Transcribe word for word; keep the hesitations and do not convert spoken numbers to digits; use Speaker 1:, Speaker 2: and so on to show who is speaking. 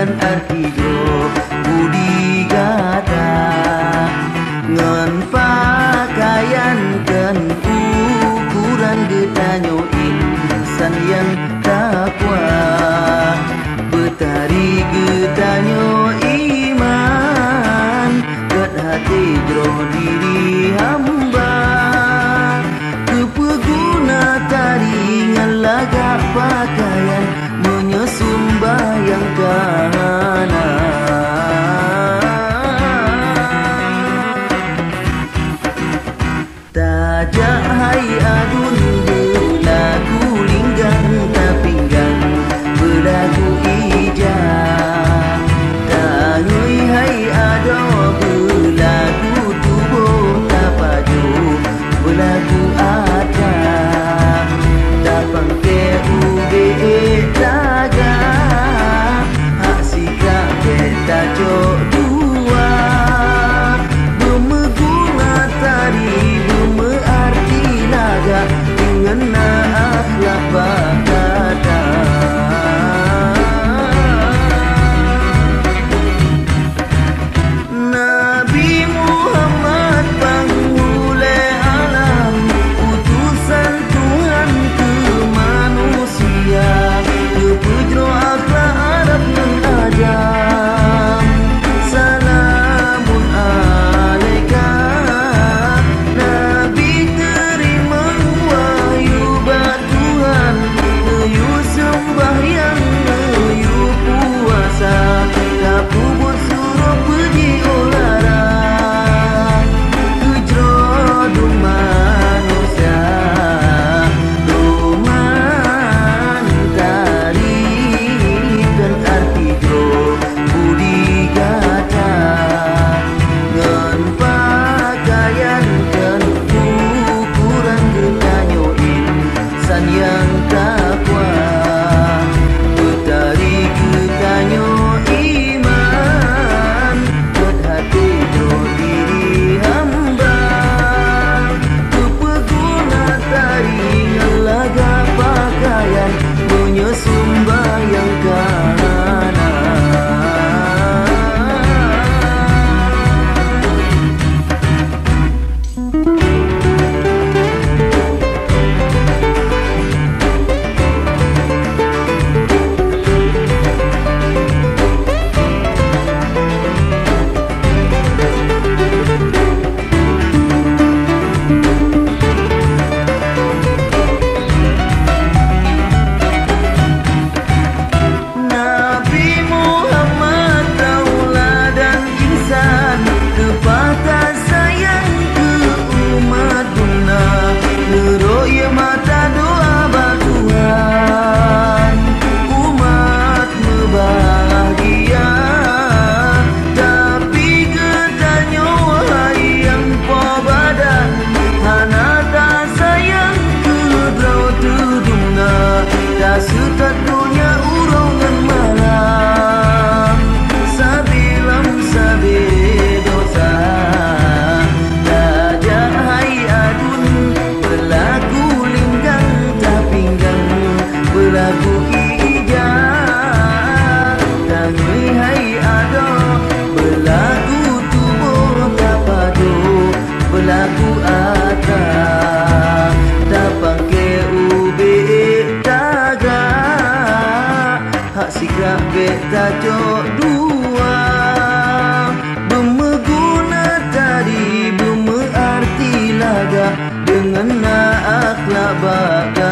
Speaker 1: kan arti jo budi gata ngan pakaian kan ukuran getanyo insan yang takwa betari getanyo iman ket hati jero diri hamba kepeguna taringan lagak pakaian menyesumbayang kahana tajak hai adun belagu linggang tapinggang belagu ija tangui hai ado belagu tubuh tapaju belagu ada tapang ke ube taga hak sika beta jo dua bemeguna tari bemerti laga dengan akhlak bakata Nabi Muhammad penghule alam utusan Tuhan ke manusia kepujro akhlak Arab dan ajam salamun alaika Nabi terima wahyu bat Tuhan neyu sembahyang neyu puasa kapubut suruh puji ulara kujro dung manusia duman tarikan arti jo budi gata ngan pakaian kan ukuran getanyo insan yang takwa betari getanyo iman ket hati jo diri hamba kepeguna taringan laga pakaian menyesumbayang kahana Nabi Muhammad tauladan insan kepatah sayang ke umat guna neroya mata doa batuhan umat membahagia tapi getanyo hai yang badan hana tak sayang ke drau tuduna tak setat dunia urongan malam sabilam sabi dosa tajak hai adun berlagu linggang tapinggang berlagu ija tangui hai ado berlagu tubuh tapadu berlagu ata tapang ke ube taga hak sikap beta jo dua bemeguna tadi bemerti laga dengan akhlak baga